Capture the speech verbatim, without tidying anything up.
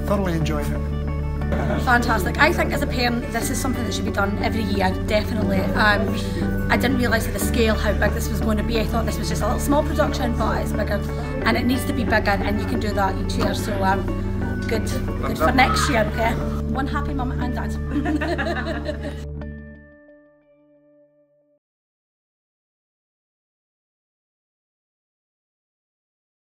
thoroughly enjoyed it. Fantastic. I think as a parent this is something that should be done every year, definitely. Um, I didn't realise at the scale how big this was going to be. I thought this was just a little small production, but it's bigger and it needs to be bigger, and you can do that each year, so um, good, good for next year, okay? One happy mum and dad.